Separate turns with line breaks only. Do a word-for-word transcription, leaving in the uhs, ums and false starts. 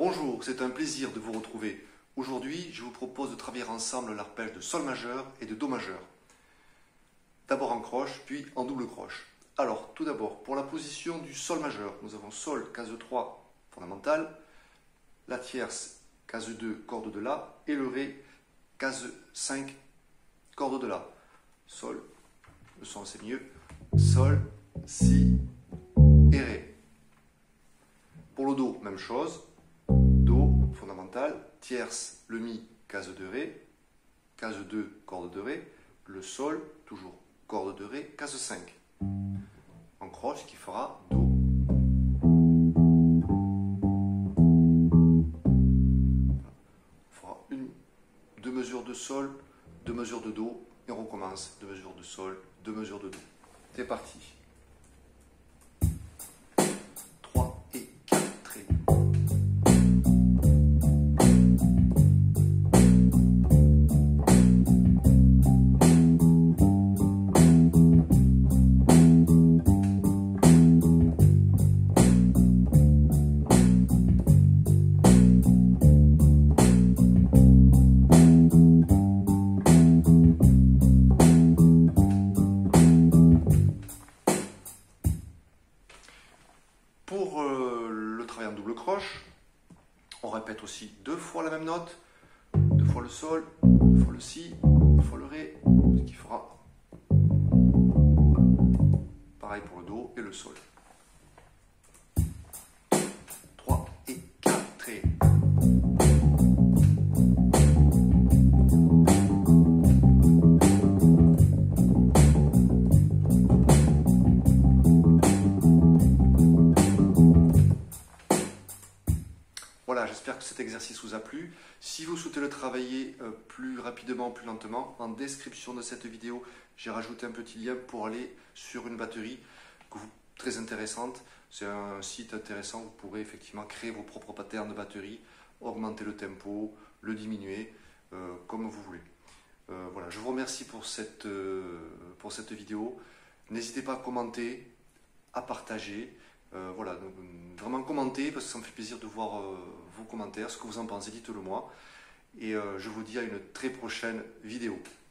Bonjour, c'est un plaisir de vous retrouver. Aujourd'hui, je vous propose de travailler ensemble l'arpège de Sol majeur et de Do majeur. D'abord en croche, puis en double croche. Alors, tout d'abord, pour la position du Sol majeur, nous avons Sol, case trois, fondamentale, la tierce, case deux, corde de La, et le Ré, case cinq, corde de La. Sol, le son c'est mieux, Sol, Si et Ré. Pour le Do, même chose. Do, fondamentale, tierce, le Mi, case de Ré, case deux, corde de Ré, le Sol, toujours corde de Ré, case cinq. En croche, ce qui fera Do. On fera une, deux mesures de Sol, deux mesures de Do, et on recommence. Deux mesures de Sol, deux mesures de Do. C'est parti. Pour euh, le travail en double croche, on répète aussi deux fois la même note, deux fois le Sol, deux fois le Si, deux fois le Ré, ce qui fera pareil pour le Do et le Sol. trois et quatre et... Voilà, j'espère que cet exercice vous a plu. Si vous souhaitez le travailler plus rapidement, plus lentement, en description de cette vidéo, j'ai rajouté un petit lien pour aller sur une batterie très intéressante. C'est un site intéressant, vous pourrez effectivement créer vos propres patterns de batterie, augmenter le tempo, le diminuer, euh, comme vous voulez. Euh, voilà, je vous remercie pour cette, euh, pour cette vidéo. N'hésitez pas à commenter, à partager. Euh, voilà, donc, vraiment commentez parce que ça me fait plaisir de voir euh, vos commentaires, ce que vous en pensez, dites-le moi. Et euh, je vous dis à une très prochaine vidéo.